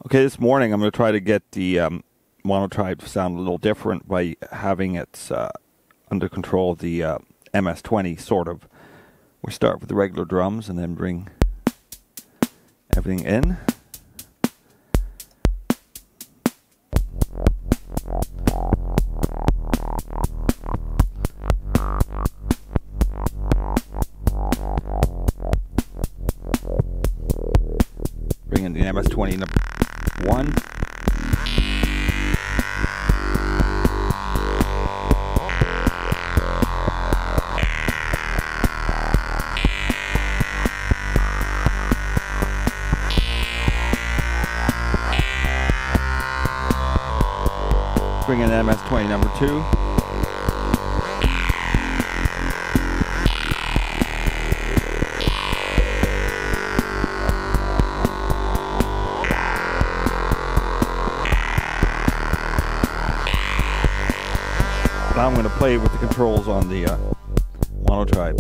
Okay, this morning I'm going to try to get the monotribe to sound a little different by having it under control of the MS-20, sort of. We start with the regular drums and then bring everything in. Bring in the MS-20 number 1. Bring in MS-20 number 2. Now I'm going to play with the controls on the monotribe.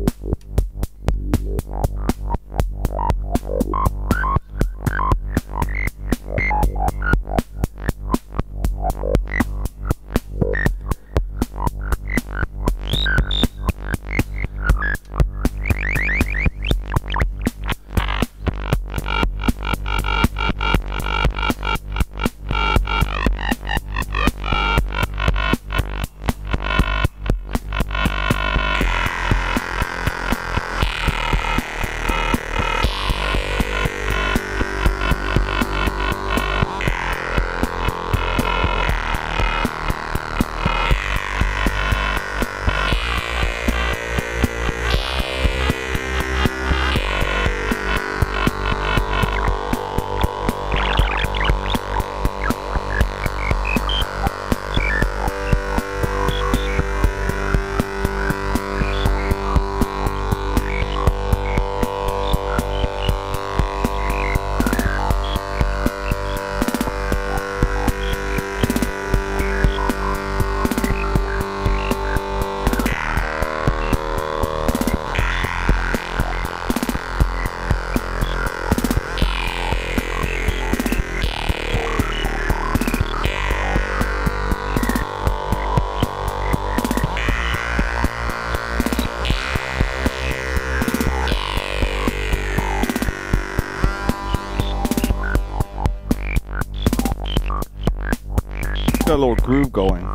Got a little groove going.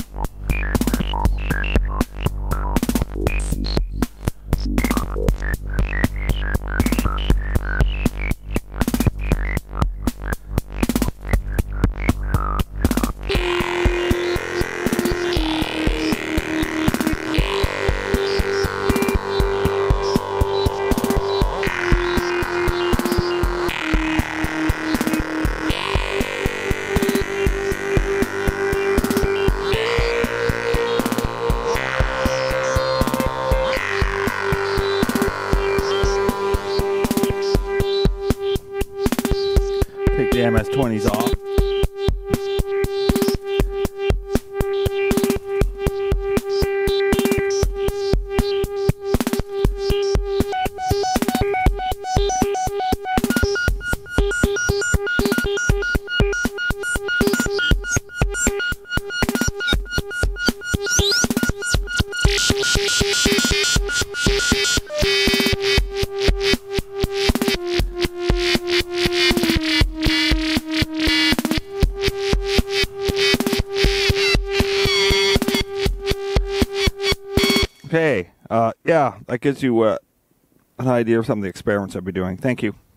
Take the MS-20s off. Okay, yeah, that gives you an idea of some of the experiments I'll be doing. Thank you.